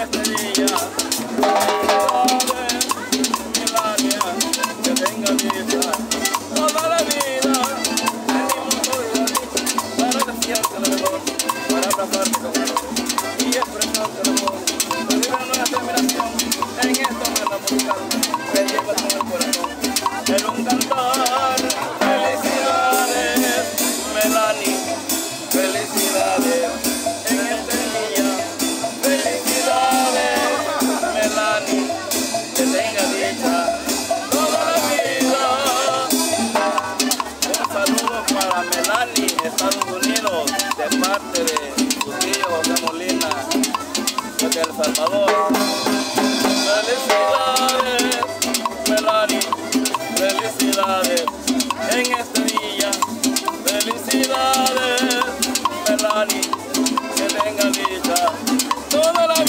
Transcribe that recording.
este día. Felicidades, Melania, que tenga dicha toda la vida. Venimos hoy para desearte lo mejor, para abrazarte con amor y expresarte el amor. Pedir nuestra admiración en esta banda musical que lleva con el corazón en un cantar. Felicidades, Melanie, felicidades en este día. Felicidades, Melanie, que tenga dicha toda la vida. Un saludo para Melanie, Estados Unidos, de parte de su tío José Molina, de El Salvador. Felicidades, Melanie, felicidades en este día. Felicidades, Melanie, que tenga dicha toda la